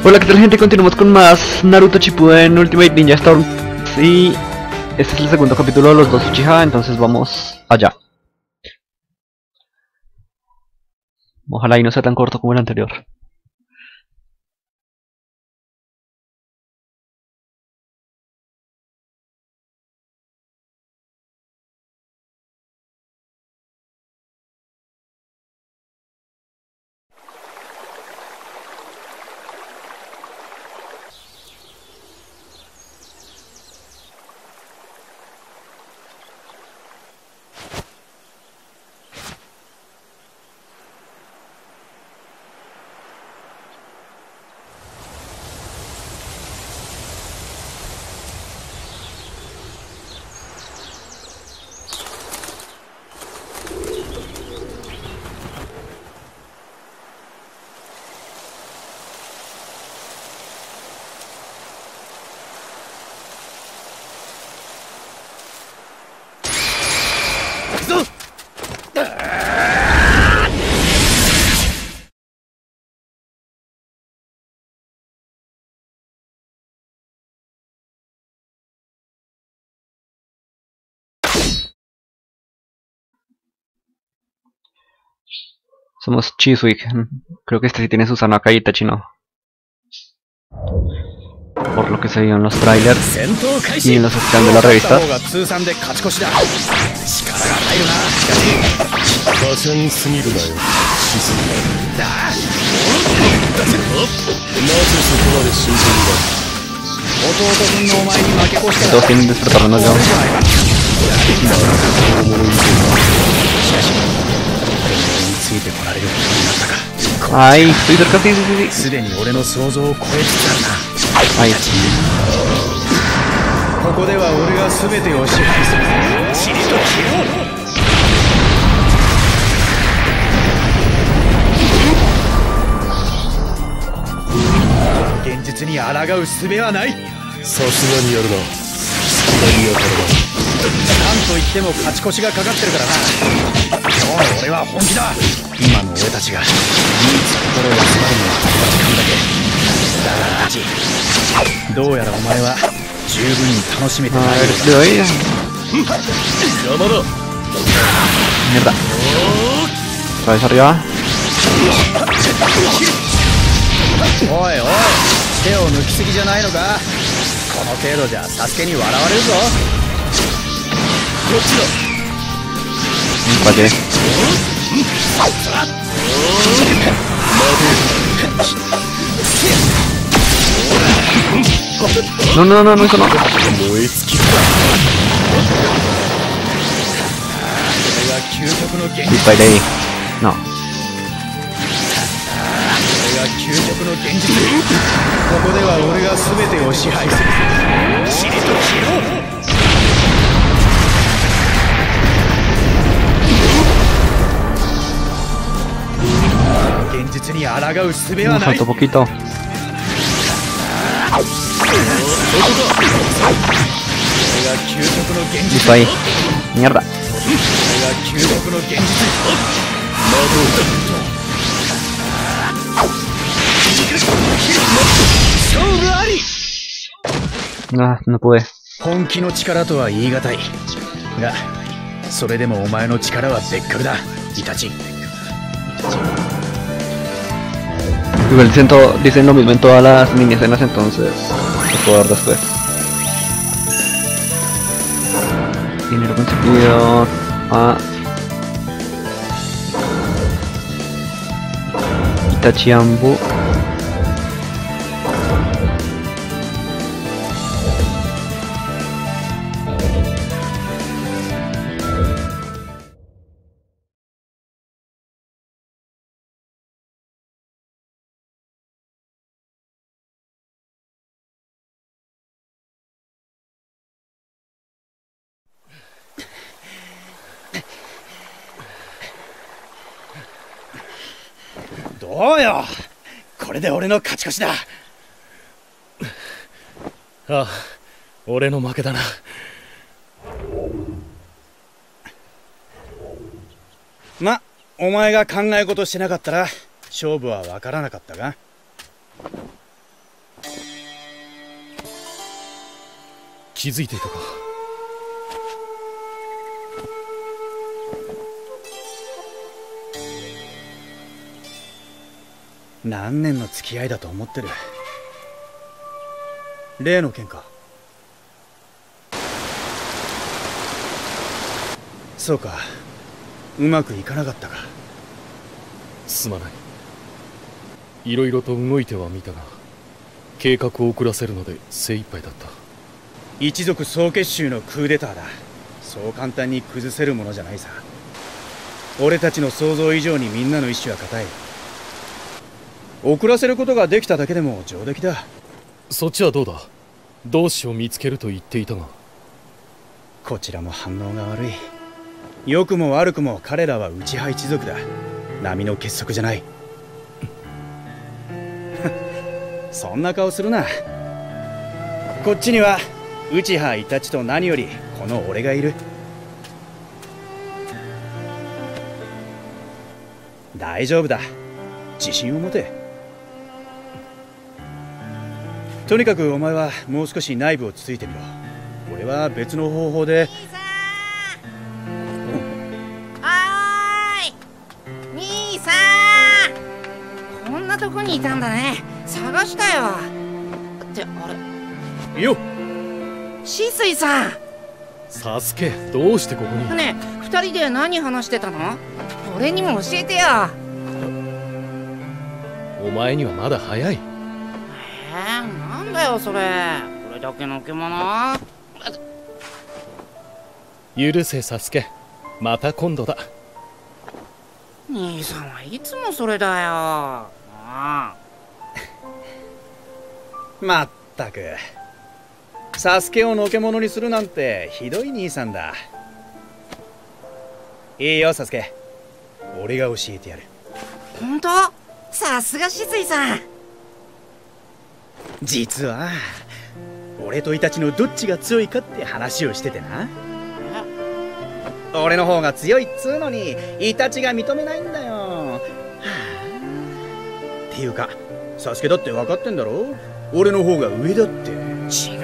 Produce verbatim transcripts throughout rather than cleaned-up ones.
Hola, ¿qué tal, gente? Continuamos con más Naruto Shippuden Ultimate Ninja Storm. Y este es el segundo capítulo de los dos Uchiha, entonces vamos allá. Ojalá y no sea tan corto como el anterior. Somos Chiswick. Creo que este sí tiene Susanoo acá y Itachi no. Por lo que se vio en los trailers y en los scans de las revistas. Todos tienen despertarnos ya. Ay, estoy cerca, sí, sí, sí. Ahí. A ver, le doy. Mierda. Otra vez arriba. Empate. No, no, no, no, eso no. Disparé. No. Me faltó poquito. Listo ahí. Mierda. No, no pude. Igual siento, dicen lo mismo en todas las mini escenas, entonces lo puedo ver después. Dinero conseguido. Ah. Itachi Ambu. どうよ、これで俺の勝ち越しだ。ああ、俺の負けだな。ま、お前が考え事しなかったら勝負は分からなかったが。 気づいていたか。 何年の付き合いだと思ってる。例の件か。そうか、うまくいかなかったか。 すまない。いろいろと動いてはみたが、計画を遅らせるので精一杯だった。 一族総結集のクーデターだ。そう簡単に崩せるものじゃないさ。俺たちの想像以上にみんなの意志は固い。遅らせることができただけでも上出来だ。 そっちはどうだ。同志を見つけると言っていたが。 こちらも反応が悪い。良くも悪くも彼らは内派一族だ。並の結束じゃない。そんな顔するな。こっちには内派イタチと何よりこの俺がいる。大丈夫だ。自信を持て。とにかくお前はもう少し内部をつついてみろ。俺は別の方法で。 兄さん、こんなとこにいたんだね。探したよ。ってあれよっ、 シスイさん。 サスケ、どうしてここに。 ねえ、二人で何話してたの？俺にも教えてよ。 お前にはまだ早い。 えー、なんだよそれ。これだけの獣。 許せサスケ、また今度だ。 兄さんはいつもそれだよ。ああまったく、サスケをのけ者にするなんてひどい兄さんだ。いいよサスケ、俺が教えてやる。 本当？さすがシスイさん。 実は俺とイタチのどっちが強いかって話をしててな。俺の方が強いっつうのにイタチが認めないんだよ。はあ、っていうかサスケだって分かってんだろ。俺の方が上だって。 違う。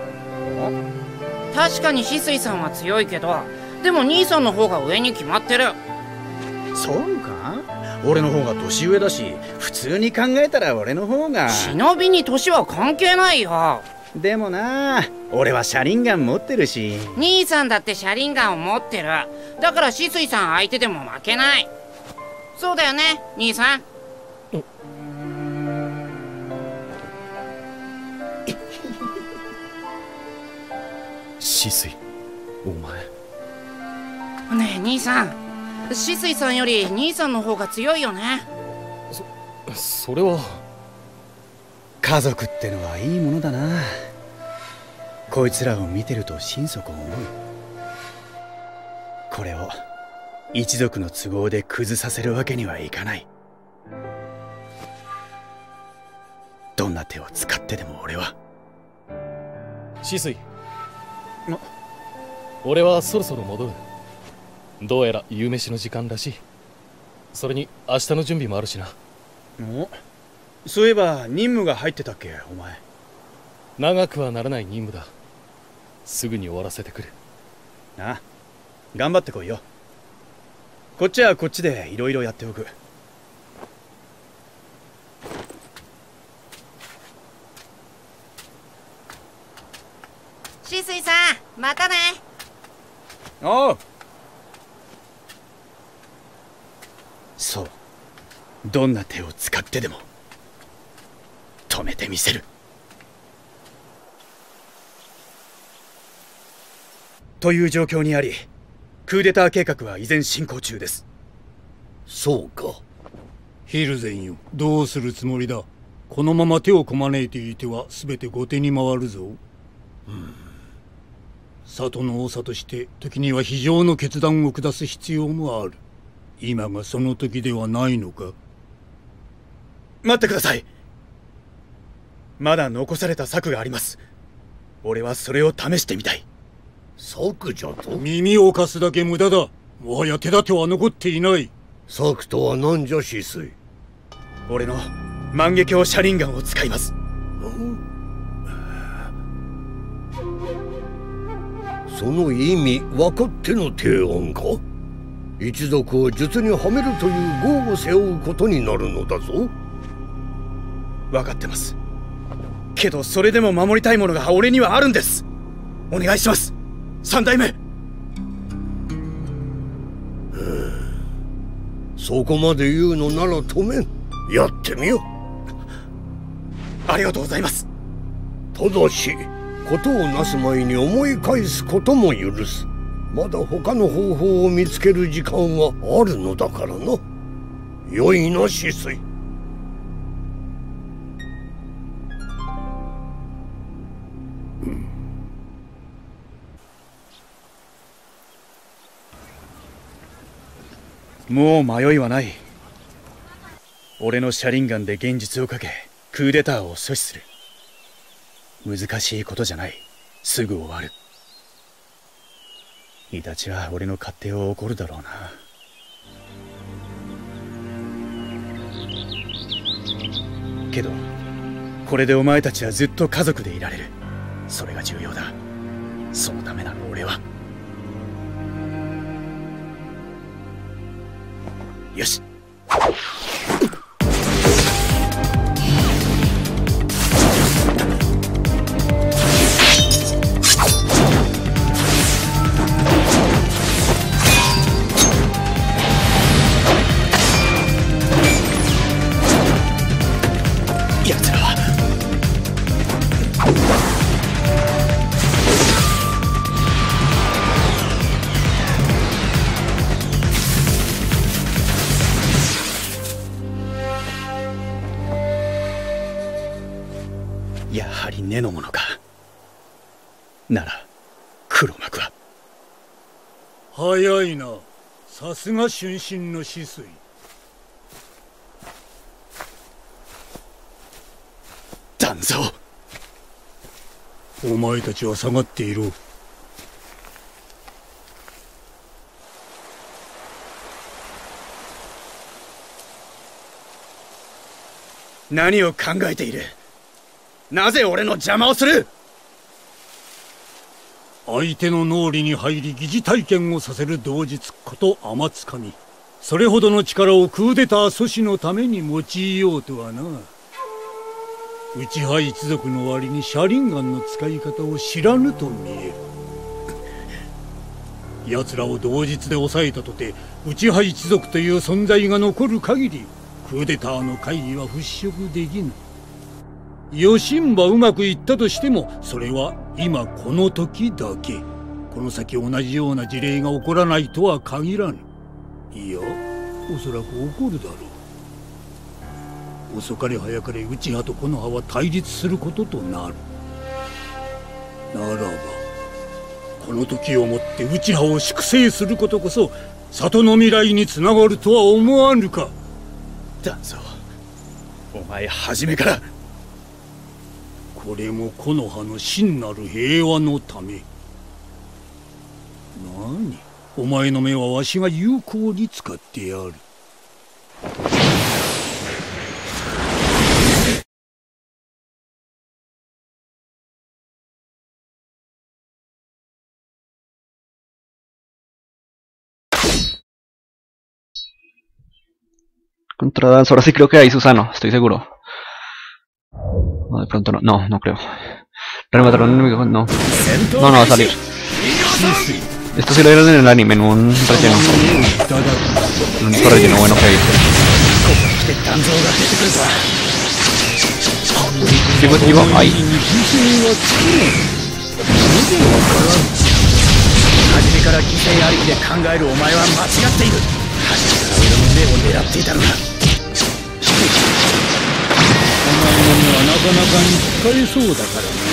確かにシスイさんは強いけど、でも兄さんの方が上に決まってる。 そうか？俺の方が年上だし、普通に考えたら俺の方が。 忍びに年は関係ないよ。 でもな、俺は車輪ガン持ってるし。 兄さんだって車輪ガンを持ってる。だからシスイさん相手でも負けない。そうだよね兄さん。 シスイ、お前。 ねえ兄さん、シスイさんより兄さんの方が強いよね。 そそれは。 家族ってのはいいものだな。こいつらを見てると心底思う。これを一族の都合で崩させるわけにはいかない。どんな手を使ってでも俺は。 シスイ、俺はそろそろ戻る。どうやら夕飯の時間らしい。それに明日の準備もあるしな。 お、そういえば任務が入ってたっけお前。 長くはならない任務だ。すぐに終わらせてくる。 ああ、頑張ってこいよ。こっちはこっちでいろいろやっておく。 シスイさん、またね。 おう。そう、どんな手を使ってでも止めてみせる。という状況にあり、クーデター計画は依然進行中です。 そうか。 ヒルゼンよ、どうするつもりだ。このまま手をこまねいていては全て後手に回るぞ。うん、里の長として時には非常の決断を下す必要もある。今がその時ではないのか。 待ってください。まだ残された策があります。俺はそれを試してみたい。 策じゃと？ 耳を貸すだけ無駄だ。もはや手立ては残っていない。 策とは何じゃシスイ。 俺の万華鏡車輪ガンを使います。 その意味分かっての提案か？一族を術にはめるという業を背負うことになるのだぞ。 分かってます。けどそれでも守りたいものが俺にはあるんです。お願いします、三代目。 そこまで言うのなら止めん。やってみよ。 ありがとうございます。 ただし事をなす前に思い返すことも許す。まだ他の方法を見つける時間はあるのだからな。良いな、止水。 もう迷いはない。俺の車輪ガンで現実をかけクーデターを阻止する。難しいことじゃない。すぐ終わる。イタチは俺の勝手を怒るだろうな。けどこれでお前たちはずっと家族でいられる。それが重要だ。そのためなの俺は。よし。奴らはやはり根のものか。なら黒幕は。 早いな。さすが春心の止水。 残像。 お前たちは下がっていろ。 何を考えている。なぜ俺の邪魔をする。 相手の脳裏に入り疑似体験をさせる同日こと天津神。それほどの力をクーデター阻止のために用いようとはな。内派一族の割に車輪ガンの使い方を知らぬと見える。奴らを同日で抑えたとて内派一族という存在が残る限りクーデターの会議は払拭できぬ。よしんばうまくいったとしてもそれは今この時だけ。この先同じような事例が起こらないとは限らぬ。いや、おそらく起こるだろう。遅かれ早かれ内派と木の葉は対立することとなる。ならばこの時をもって内派を粛清することこそ里の未来につながるとは思わぬか。 だぞ、お前初めから。 これも木の葉の真なる平和のため。何、お前の目はわしが有効に使ってやる。 Contra Dance, ahora sí creo que ahí Susano, estoy seguro. No, de pronto no, no, no creo. Rematar a un enemigo, no. No, no va a salir. Esto sí lo vieron en el anime, en un relleno. Un único relleno bueno que hay. Digo, digo, ahí. 初めから犠牲ありきで考えるお前は間違っている。初めから俺の目を狙っていたのだ。 お前の目はなかなかに使えそうだからね。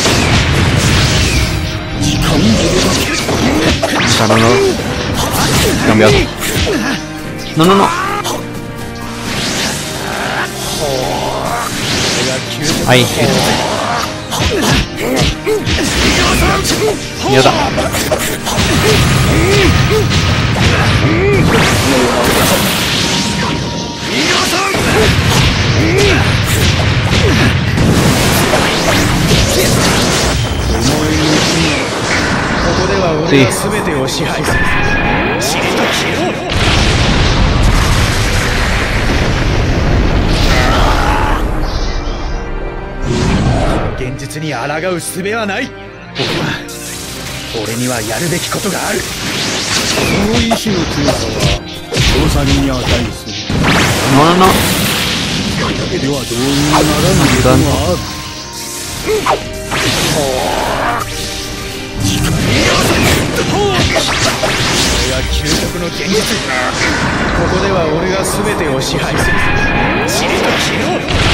時間切れだ。 Claro, no. Cambiado. No, no, no. Ahí, eso. Mierda. 俺が全てを支配する。しりと切ろう。現実に抗う術はない。俺は俺にはやるべきことがある。 その意志の強さは称賛に値する。 No, no, no. それだけではどうにもならぬことがある。 これが究極の現実。ここでは俺が全てを支配する。しりと切ろう。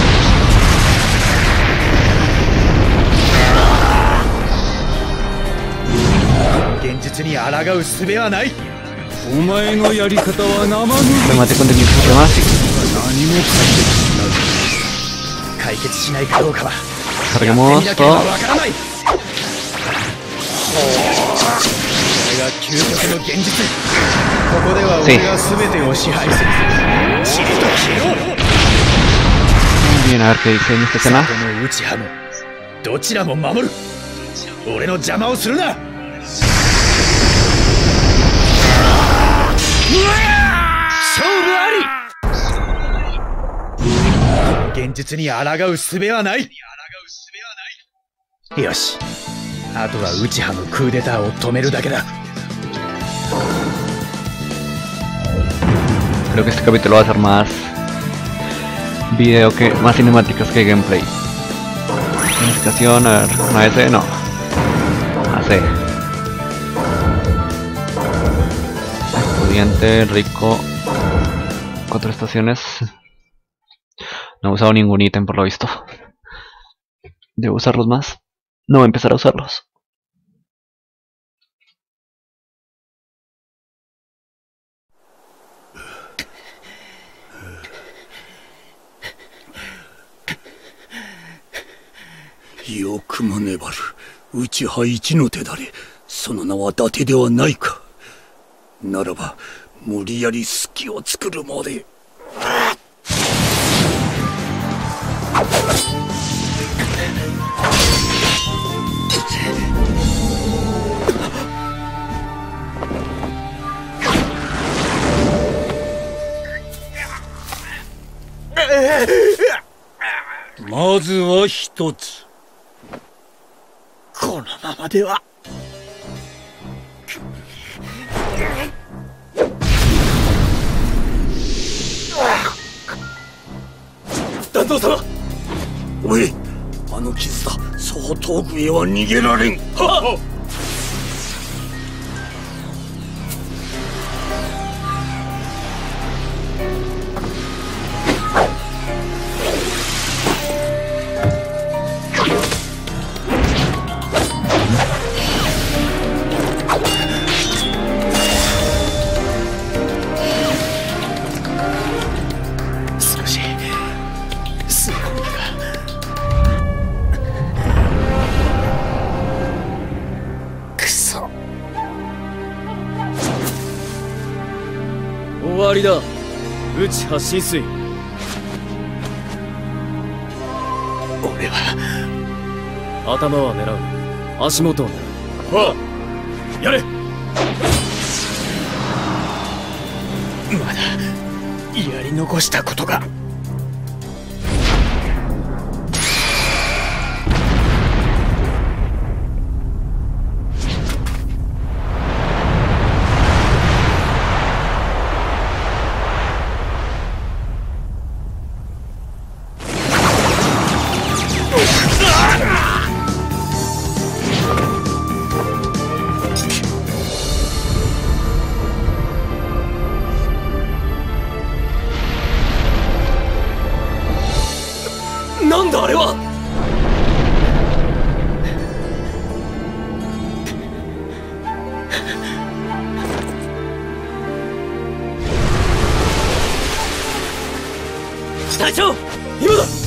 現実に抗う術はない。 お前のやり方は生ぬるい。 Remate con técnicas supremacy. 何も解決しないかどうかは Carguemos やってみなければ todo. わからない。これが究極の現実。ここでは俺が全てを支配する。しりと切ろう。 Bien, a ver qué dice en esta escena. この内派もどちらも守る。俺の邪魔をするな。勝負あり。現実に抗う術はない。よし、あとは内派のクーデターを止めるだけだ。 Creo que este capítulo va a ser más video que más cinemáticas que gameplay. Planificación, a ver, una S, no. A C. Estudiante, rico. Cuatro estaciones. No he usado ningún ítem por lo visto. ¿Debo usarlos más? No, empezar a usarlos. よくも粘る内派一の手だれ。その名は伊達ではないか。ならば無理やり隙を作るまで。まずは一つ。 このままでは。 団蔵様、おい、あの傷だ。そう遠くへは逃げられん。はっ。 終わりだ。内派浸水。 俺は頭は狙う。足元を狙う。 はあ、やれ。 まだやり残したことが。 なんだあれは。隊長、今だ。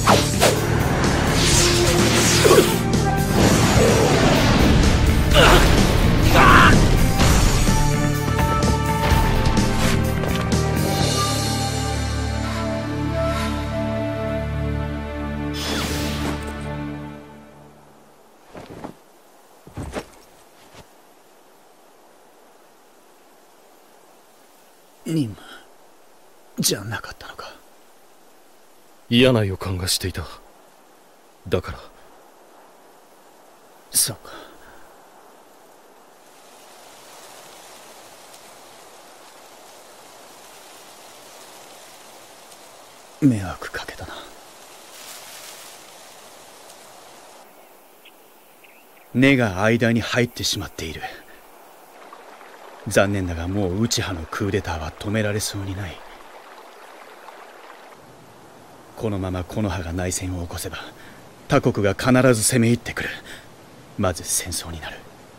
任務じゃなかったのか。 嫌な予感がしていた。だから。 そうか。迷惑かけたな。根が間に入ってしまっている。残念だがもう内派のクーデターは止められそうにない。このまま木の葉が内戦を起こせば他国が必ず攻め入ってくる。まず戦争になる。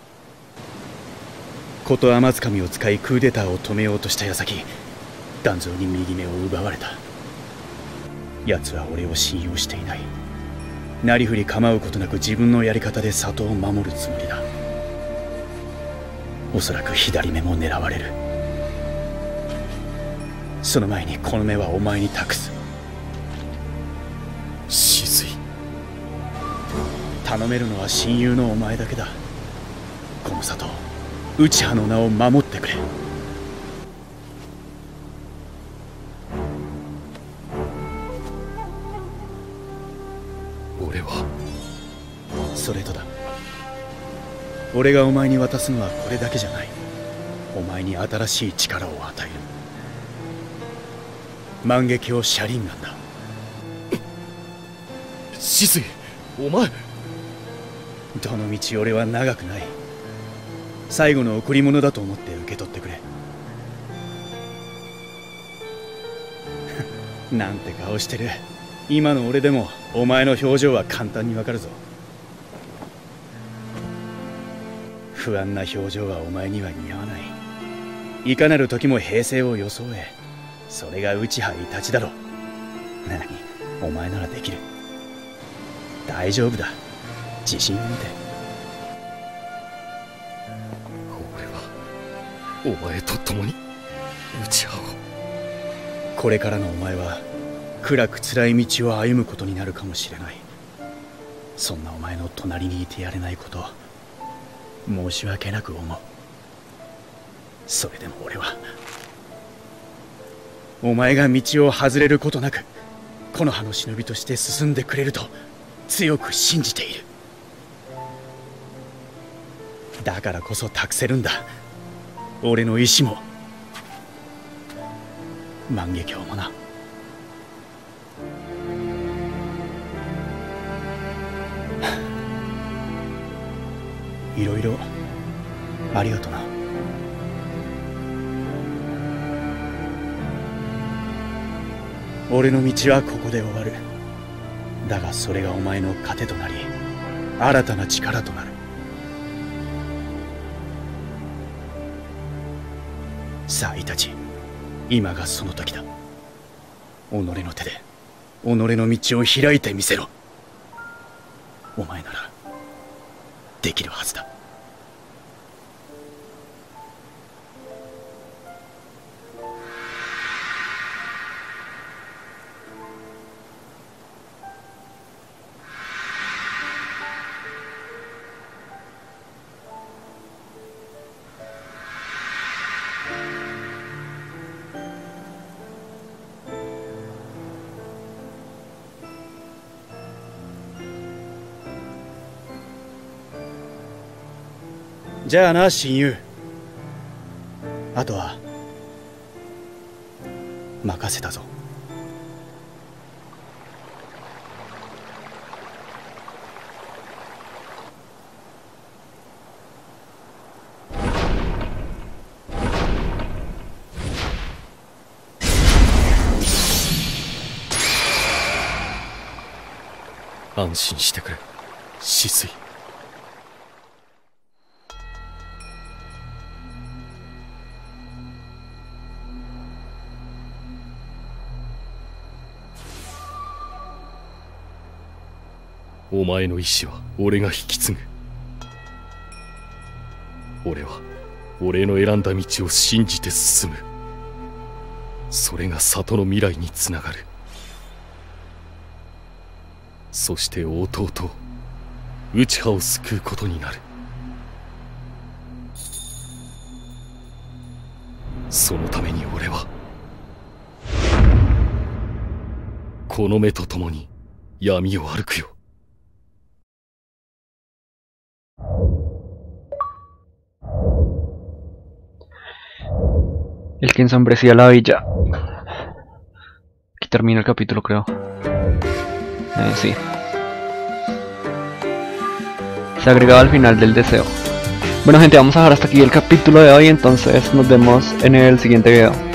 こと天つかみを使いクーデターを止めようとした矢先、団蔵に右目を奪われた。奴は俺を信用していない。なりふり構うことなく自分のやり方で里を守るつもりだ。おそらく左目も狙われる。その前にこの目はお前に託す。 静井。 頼めるのは親友のお前だけだ。この里、内派の名を守ってくれ。 俺はそれとだ。俺がお前に渡すのはこれだけじゃない。お前に新しい力を与える。万華鏡車輪なんだ。 静井、お前。 どの道俺は長くない。最後の贈り物だと思って受け取ってくれ。なんて顔してる。今の俺でもお前の表情は簡単にわかるぞ。不安な表情はお前には似合わない。いかなる時も平静を装え。それが内派イタチだろ。何、お前ならできる。大丈夫だ。自信を持て。 俺はお前と共に内派を。 これからのお前は暗く辛い道を歩むことになるかもしれない。そんなお前の隣にいてやれないこと申し訳なく思う。それでも俺はお前が道を外れることなく木の葉の忍びとして進んでくれると強く信じている。だからこそ託せるんだ。俺の意志も万華鏡もな。いろいろありがとな。俺の道はここで終わる。だがそれがお前の糧となり新たな力となる。さあイタチ、今がその時だ。己の手で己の道を開いてみせろ。お前ならできるはずだ。じゃあな親友。あとは任せたぞ。 安心してくれ、静井。お前の意志は俺が引き継ぐ。俺は俺の選んだ道を信じて進む。それが里の未来につながる。そして弟内派を救うことになる。 そのために俺はこの目と共に闇を歩くよ。 El que ensombrecía la villa. Aquí termina el capítulo, creo. Eh, sí. Se agregaba al final del deseo. Bueno, gente, vamos a dejar hasta aquí el capítulo de hoy. Entonces nos vemos en el siguiente video.